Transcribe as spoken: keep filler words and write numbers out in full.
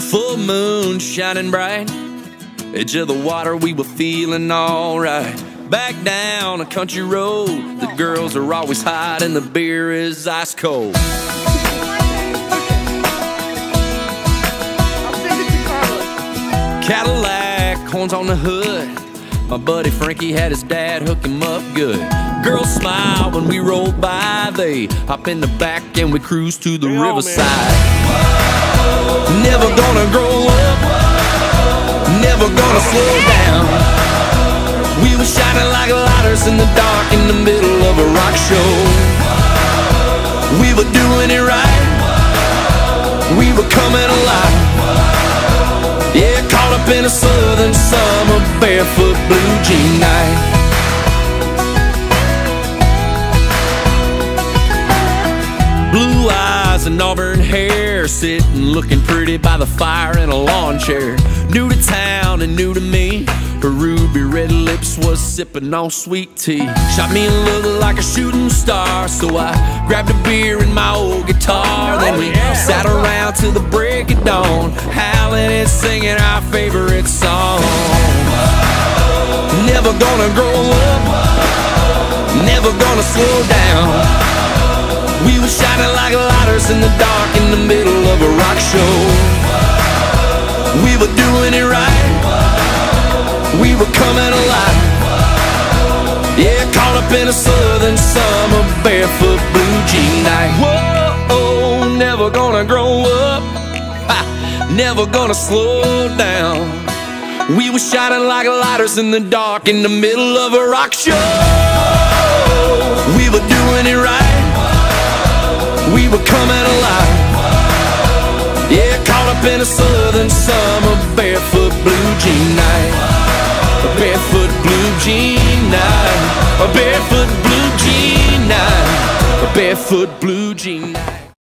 full moon shining bright, edge of the water, we were feeling alright. Back down a country road, the girls are always hot and the beer is ice cold. Cadillac, horns on the hood, my buddy Frankie had his dad hook him up good. Girls smile when we roll by, they hop in the back and we cruise to the riverside. Never gonna grow up, never gonna slow down. We were shining like lighters in the dark in the middle of a rock show. We were doing it right, we were coming alive. Yeah, caught up in a southern summer barefoot blue jean night. Blue eyes and auburn hair, sitting looking pretty by the fire in a lawn chair. New to town and new to me, her ruby red lips was sipping on sweet tea. Shot me a look like a shooting star, so I grabbed a beer and my old guitar. Then we sat around till the break of dawn, howling and singing our favorite song. Never gonna grow up, never gonna slow down. We were shining like lighters in the dark in the middle of a rock show. We were doing it right, we were coming alive. Yeah, caught up in a southern summer barefoot blue jean night. Whoa, never gonna grow up, ha, never gonna slow down. We were shining like lighters in the dark in the middle of a rock show. We were doing it right, we were coming alive. Yeah, caught up in a southern summer barefoot blue jean night. A barefoot blue jean night. A barefoot blue jean night. A barefoot blue jean night.